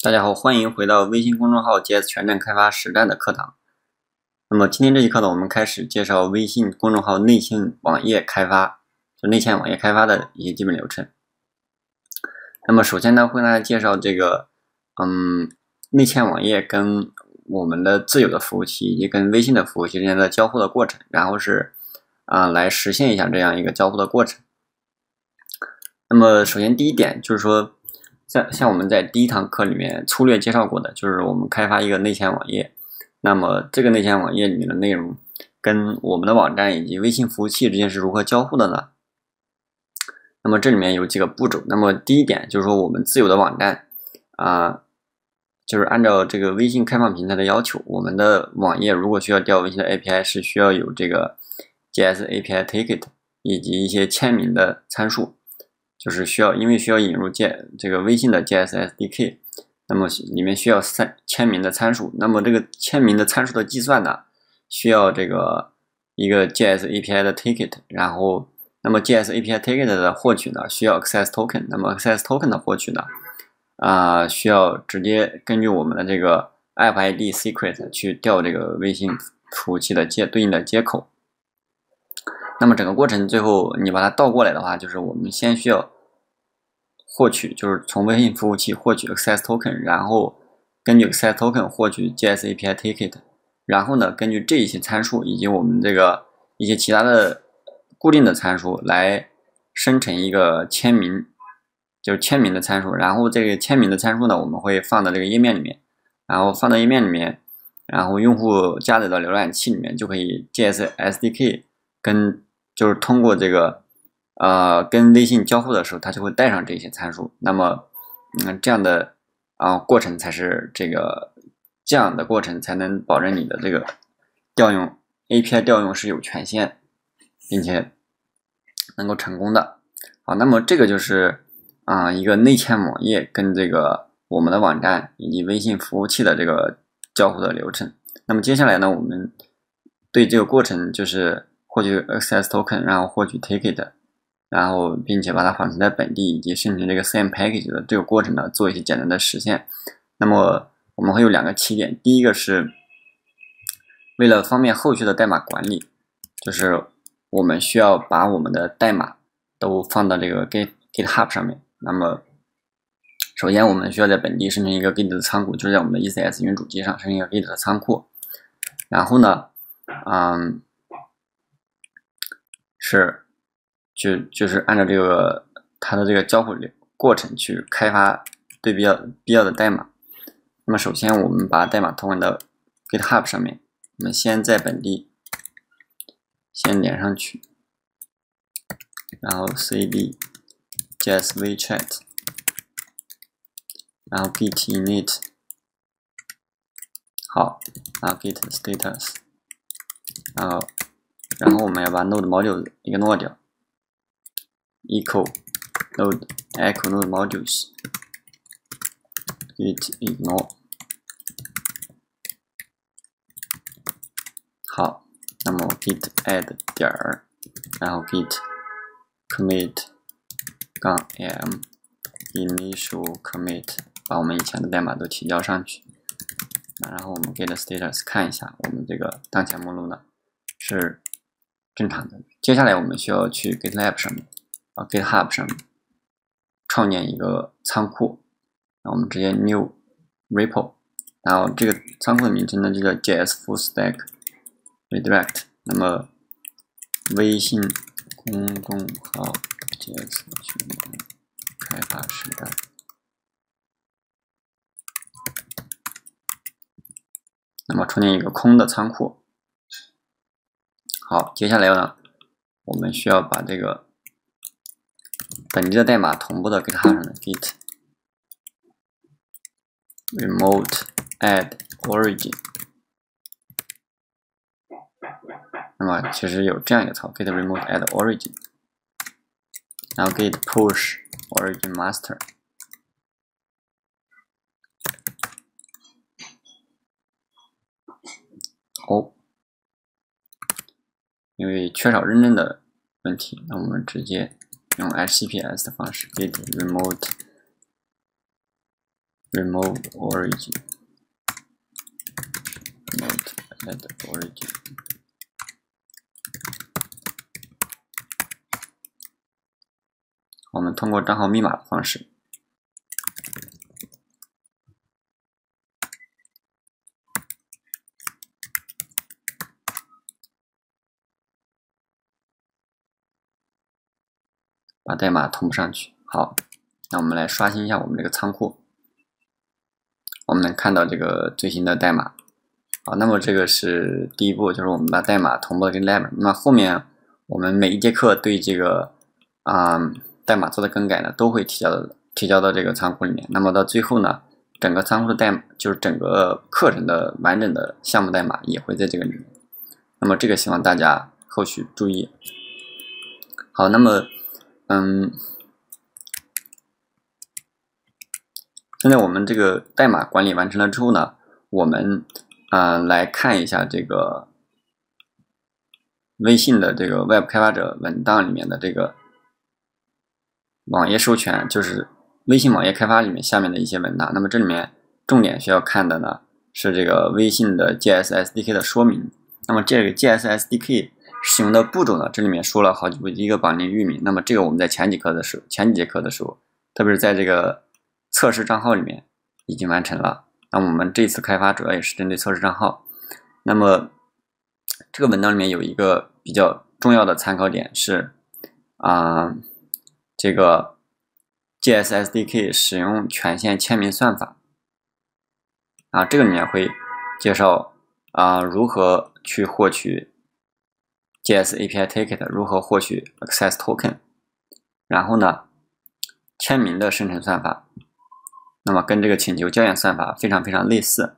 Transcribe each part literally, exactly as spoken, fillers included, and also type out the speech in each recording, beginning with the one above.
大家好，欢迎回到微信公众号 J S 全站开发实战的课堂。那么今天这一课呢，我们开始介绍微信公众号内嵌网页开发，就内嵌网页开发的一些基本流程。那么首先呢，会跟大家介绍这个，嗯，内嵌网页跟我们的自有的服务器以及跟微信的服务器之间的交互的过程，然后是啊、呃、来实现一下这样一个交互的过程。那么首先第一点就是说。像像我们在第一堂课里面粗略介绍过的，就是我们开发一个内嵌网页，那么这个内嵌网页里面的内容跟我们的网站以及微信服务器之间是如何交互的呢？那么这里面有几个步骤。那么第一点就是说，我们自有的网站啊、呃，就是按照这个微信开放平台的要求，我们的网页如果需要调微信的 A P I， 是需要有这个 J S A P I Ticket 以及一些签名的参数。就是需要，因为需要引入这这个微信的 J S S D K， 那么里面需要三签名的参数。那么这个签名的参数的计算呢，需要这个一个 J S A P I 的 ticket， 然后那么 J S A P I ticket 的获取呢，需要 access token， 那么 access token 的获取呢，啊、呃，需要直接根据我们的这个 app I D secret 去调这个微信服务器的接对应的接口。那么整个过程最后你把它倒过来的话，就是我们先需要获取，就是从微信服务器获取 access token， 然后根据 access token 获取 J S A P I ticket， 然后呢，根据这一些参数以及我们这个一些其他的固定的参数来生成一个签名，就是签名的参数。然后这个签名的参数呢，我们会放到这个页面里面，然后放到页面里面，然后用户加载到浏览器里面，就可以 J S S D K 跟就是通过这个呃跟微信交互的时候，它就会带上这些参数。那么嗯这样的啊、呃、过程才是这个这样的过程才能保证你的这个调用 A P I 调用是有权限，并且能够成功的。好，那么这个就是啊、呃、一个内嵌网页跟这个我们的网站以及微信服务器的这个交互的流程。那么接下来呢，我们对这个过程就是获取 access token， 然后获取 ticket， 然后并且把它缓存在本地以及生成这个 C M package 的这个过程呢，做一些简单的实现。那么我们会有两个起点，第一个是为了方便后续的代码管理，就是我们需要把我们的代码都放到这个 Git GitHub 上面。那么首先我们需要在本地生成一个 Git 的仓库，就是在我们的 E C S 云主机上生成一个 Git 的仓库。然后呢，嗯，是就就是按照这个它的这个交互过程去开发对必要必要的代码。那么首先我们把代码投放到 GitHub 上面，我们先在本地先连上去，然后 cd jsvchat， 然后 git init， 好，然后 git status， 然后然后我们要把 node module 一个 node 掉 ，echo node echo node modules git ignore。好，那么 git add 点儿，然后 git commit 杠 m initial commit， 把我们以前的代码都提交上去。然后我们 git status 看一下，我们这个当前目录呢是正常的。接下来我们需要去 GitLab 上面啊 GitHub 上面创建一个仓库，那我们直接 new repo， 然后这个仓库的名称呢就叫 J S Full Stack Redirect。那么微信公众号 J S 全站开发实战。那么创建一个空的仓库。好，接下来呢，我们需要把这个本地的代码同步到 GitHub 上的 git remote add origin。那么其实有这样一个操 git remote add origin， 然后 git push origin master。哦，因为缺少认证的问题，那我们直接用 H T T P S 的方式 git remote remove origin note add origin。我们通过账号密码的方式，把代码同步上去。好，那我们来刷新一下我们这个仓库，我们能看到这个最新的代码。好，那么这个是第一步，就是我们把代码同步跟 lab。那后面我们每一节课对这个啊、呃、代码做的更改呢，都会提交到提交到这个仓库里面。那么到最后呢，整个仓库的代码，就是整个课程的完整的项目代码也会在这个里面。那么这个希望大家后续注意。好，那么嗯，现在我们这个代码管理完成了之后呢，我们啊、呃、来看一下这个微信的这个 Web 开发者文档里面的这个网页授权，就是微信网页开发里面下面的一些文档。那么这里面重点需要看的呢是这个微信的 J S S D K 的说明。那么这个 J S S D K 使用的步骤呢，这里面说了好几步，一个绑定域名。那么这个我们在前几课的时候，前几节课的时候，特别是在这个测试账号里面已经完成了。那我们这次开发主要也是针对测试账号。那么这个文档里面有一个比较重要的参考点是啊、呃，这个 J S S D K 使用权限签名算法啊，这个里面会介绍啊、呃、如何去获取 J S A P I Ticket， 如何获取 Access Token， 然后呢，签名的生成算法，那么跟这个请求校验算法非常非常类似。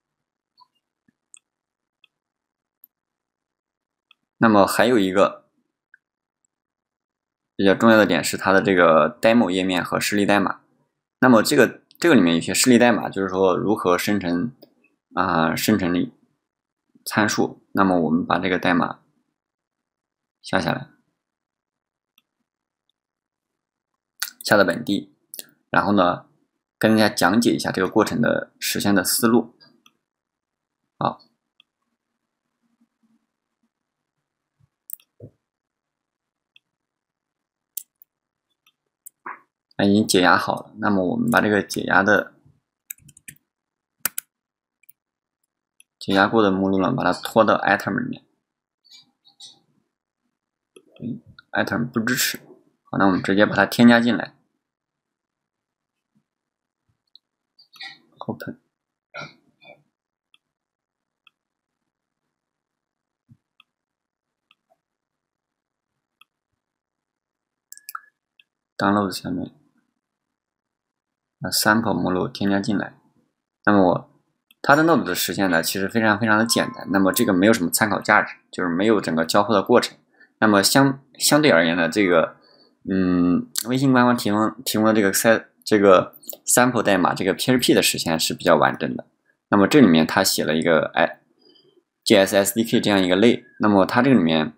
那么还有一个比较重要的点是它的这个 demo 页面和示例代码。那么这个这个里面有些示例代码，就是说如何生成啊、呃、生成参数。那么我们把这个代码下下来，下到本地，然后呢，跟大家讲解一下这个过程的实现的思路。好，那已经解压好了。那么我们把这个解压的解压过的目录呢，把它拖到 item 里面。嗯 ，item 不支持。好，那我们直接把它添加进来。Open。download 下面把 sample 目录添加进来。那么我它的 node 的实现呢，其实非常非常的简单。那么这个没有什么参考价值，就是没有整个交互的过程。那么相相对而言呢，这个嗯，微信官方提供提供的这个 set 这个 sample 代码，这个 P H P 的实现是比较完整的。那么这里面它写了一个哎 J S S D K 这样一个类。那么它这个里面，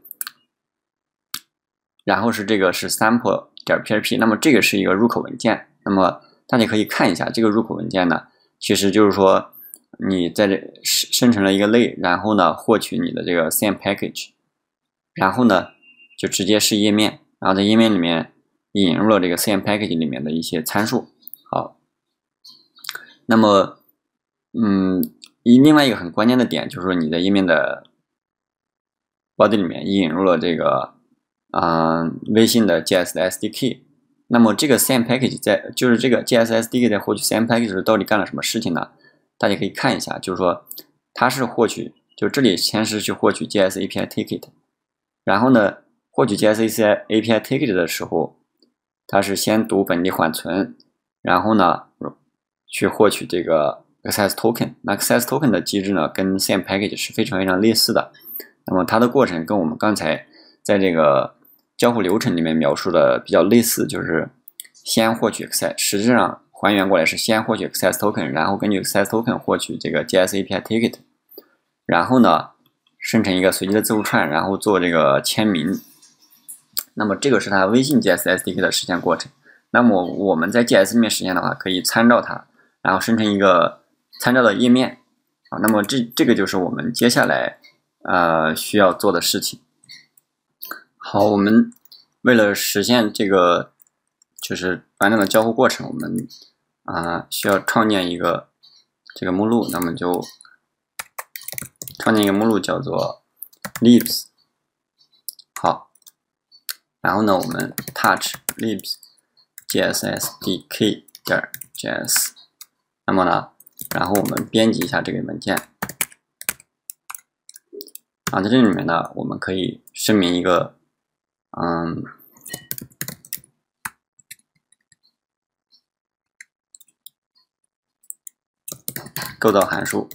然后是这个是 sample 点 P H P。那么这个是一个入口文件。那么大家可以看一下这个入口文件呢，其实就是说你在这生成了一个类，然后呢获取你的这个 C M package， 然后呢就直接是页面，然后在页面里面引入了这个 C M package 里面的一些参数。好，那么嗯，另外一个很关键的点就是说你在页面的 body 里面引入了这个啊、呃、微信的 J S S D K。那么这个 C M package 在就是这个 J S S D K 在获取 C M package 时到底干了什么事情呢？大家可以看一下，就是说它是获取，就这里先是去获取 J S A P I Ticket， 然后呢获取 J S A P I Ticket 的时候，它是先读本地缓存，然后呢去获取这个 Access Token。那 Access Token 的机制呢跟 C M package 是非常非常类似的。那么它的过程跟我们刚才在这个交互流程里面描述的比较类似，就是先获取 Access， 实际上还原过来是先获取 Access Token， 然后根据 Access Token 获取这个 J S A P I Ticket， 然后呢生成一个随机的字符串，然后做这个签名。那么这个是它微信 J S S D K 的实现过程。那么我们在 J S 里面实现的话，可以参照它， 然后生成一个参照的页面啊。那么这这个就是我们接下来呃需要做的事情。好，我们为了实现这个就是完整的交互过程，我们啊、呃、需要创建一个这个目录，那么就创建一个目录叫做 libs。好，然后呢，我们 touch libs jssdk 点 js， 那么呢，然后我们编辑一下这个文件。啊，在这里面呢，我们可以声明一个，嗯，构造函数。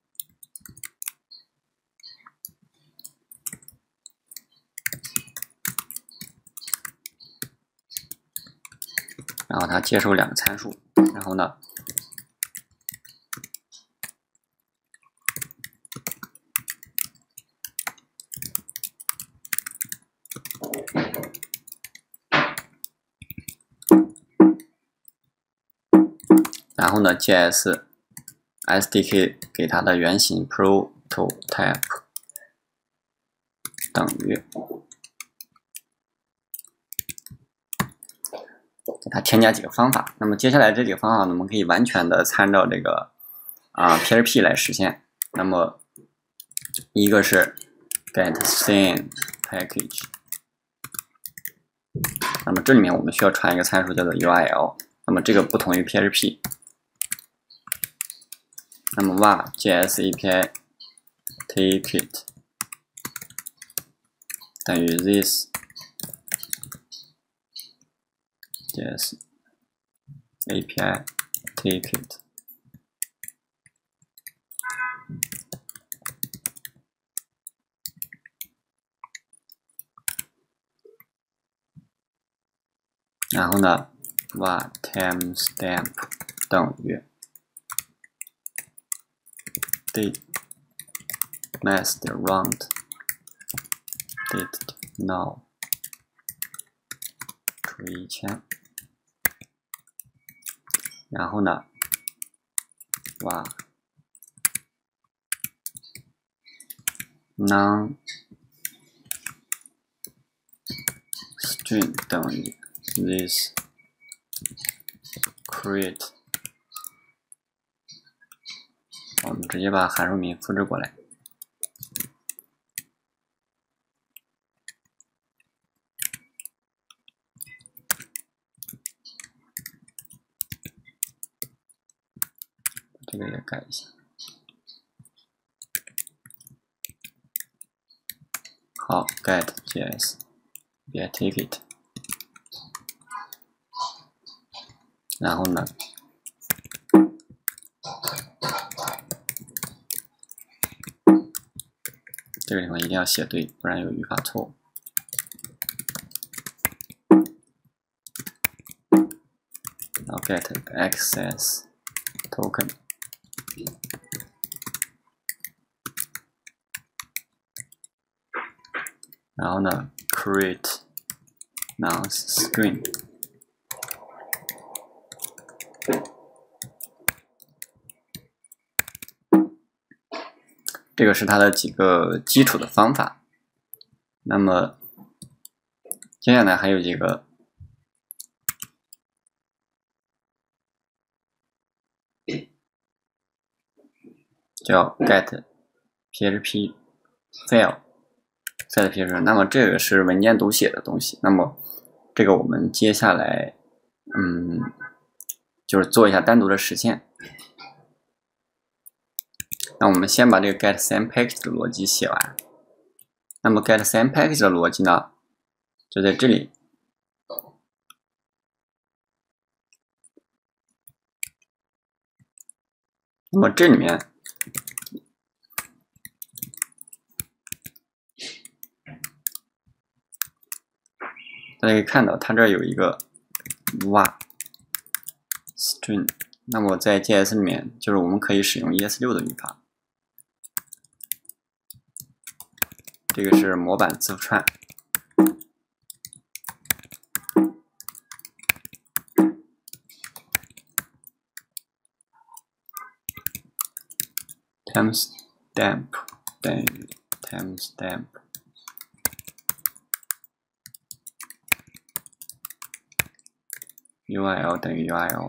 然后它接收两个参数，然后呢，然后呢 ，J S S D K 给它的原型 prototype 等于，给它添加几个方法。那么接下来这几个方法呢，我们可以完全的参照这个啊 P H P 来实现。那么一个是 get scene package， 那么这里面我们需要传一个参数叫做 U I L， 那么这个不同于 P H P。那么 var js A P I ticket 等于 this js A P I ticket， 然后呢 var timestamp 等于 date master round date now 除以一千，然后呢 var non string 等于 this create， 我们直接把函数名复制过来。这个也改一下。好 ，get js get ticket， 然后呢，这个地方一定要写对，不然有语法错误。然后 get access token， 然后呢 create non-string， 这个是它的几个基础的方法。那么接下来还有几个叫 get php file set php， 那么这个是文件读写的东西。那么这个我们接下来嗯就是做一下单独的实现。那我们先把这个 get same package 的逻辑写完。那么 get same package 的逻辑呢，就在这里。那么这里面大家可以看到，它这儿有一个 var string， 那么在 J S 里面，就是我们可以使用 E S 六 的语法。这个是模板字符串。 timestamp 等于 timestamp U R L 等于 U R L。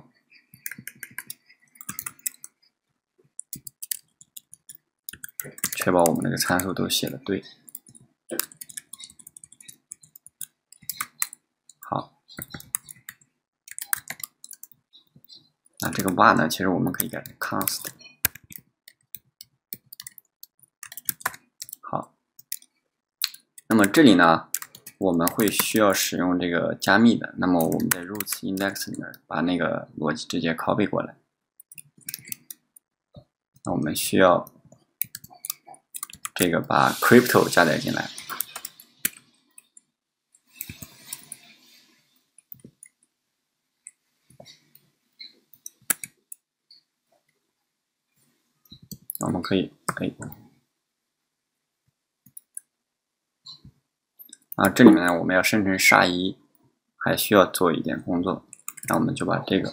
确保我们那个参数都写的对。好，那这个 var 呢，其实我们可以改成 const。好，那么这里呢，我们会需要使用这个加密的。那么我们在 roots index 里面把那个逻辑直接 copy 过来。那我们需要这个把 crypto 加载进来。我们可以可以啊，这里面呢我们要生成煞一，还需要做一点工作。那我们就把这个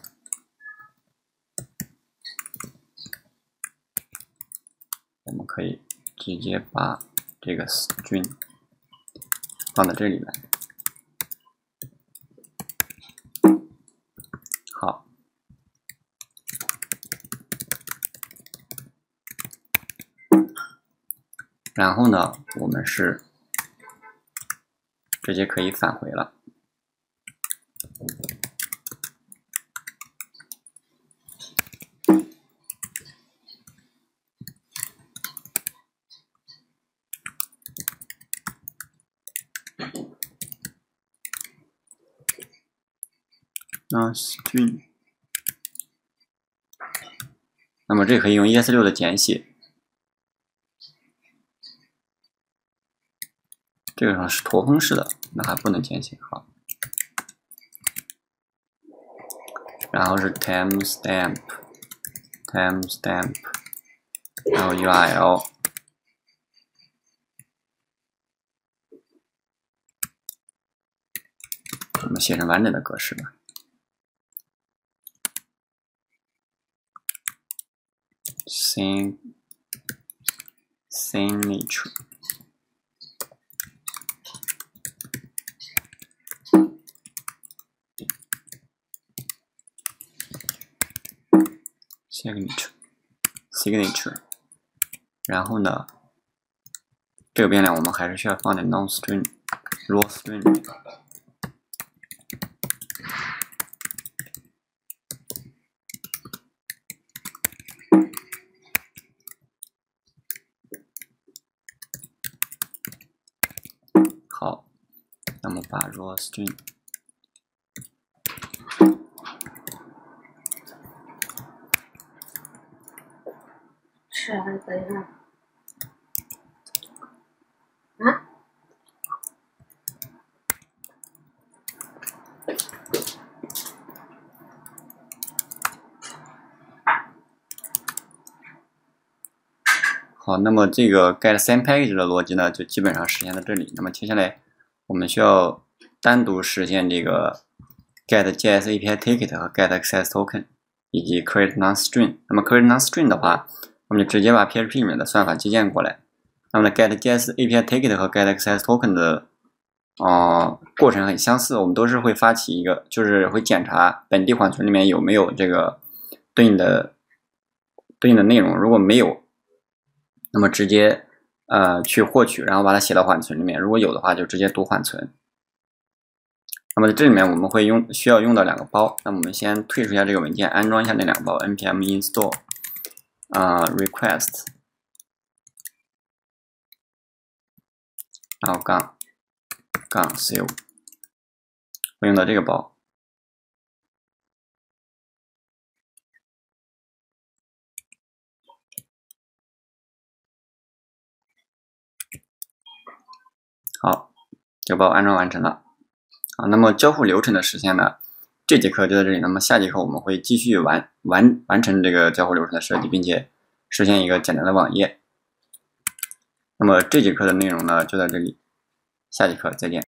我们可以直接把这个 string 放到这里来。好，然后呢，我们是直接可以返回了。那 string， 那么这可以用 E S 六的简写。这个上是驼峰式的，那还不能简写。好，然后是 timestamp timestamp， 然后 U R L， 我们写成完整的格式吧。sign signature。signature signature， 然后呢，这个变量我们还是需要放点 non-string raw string。好，那么把 raw string。 是啊，等一下。啊？ 好，那么这个 get same package 的逻辑呢，就基本上实现在这里。那么接下来我们需要单独实现这个 get J S A P I ticket 和 get access token 以及 create non-string。那么 create non-string 的话，我们就直接把 P H P 里面的算法借鉴过来。那么 get J S A P I ticket 和 get access token 的呃过程很相似，我们都是会发起一个，就是会检查本地缓存里面有没有这个对应的对应的内容，如果没有，那么直接呃去获取，然后把它写到缓存里面，如果有的话就直接读缓存。那么在这里面我们会用需要用到两个包，那么我们先退出一下这个文件，安装一下那两个包 npm install 啊、呃、request， 然后杠杠 save， 会用到这个包。好，这个包安装完成了。啊，那么交互流程的实现呢，这节课就在这里。那么下节课我们会继续完完完成这个交互流程的设计，并且实现一个简单的网页。那么这节课的内容呢就在这里，下节课再见。